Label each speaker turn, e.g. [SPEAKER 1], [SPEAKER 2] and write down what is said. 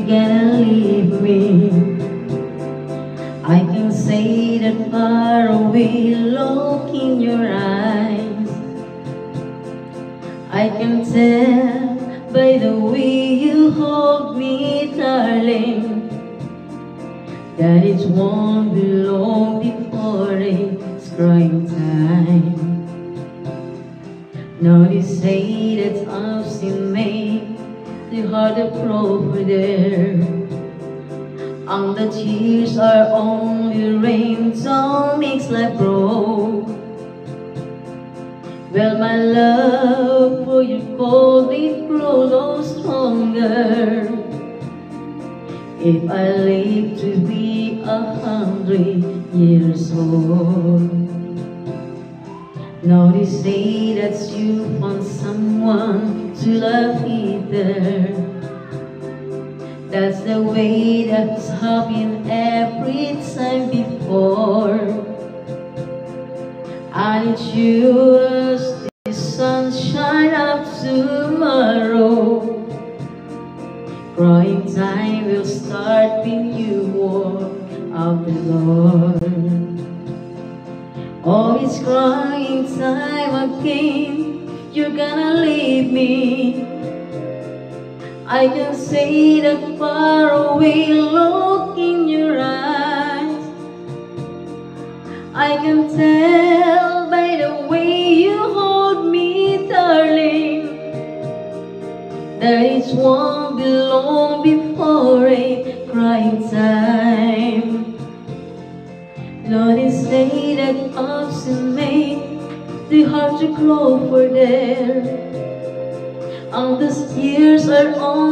[SPEAKER 1] gonna leave me. I can say that far away look in your eyes. I can tell by the way you hold me, darling, that it won't be long before it's crying time. Now they say that I've seen made the heart of over there, and the tears are only rain, so makes life grow. Well, my love for you cold it grows no stronger if I live to be 100 years old. Now they say that you found someone to love either. That's the way that's happened every time before. And it's yours, the sunshine of tomorrow. Crying time will start when you walk out the door. Oh, it's crying time again, you're gonna leave me. I can say that far away look in your eyes. I can tell by the way you hold me, darling, that it won't be long before a crying time. Lord, they say that often made the heart to grow for there, and the tears are on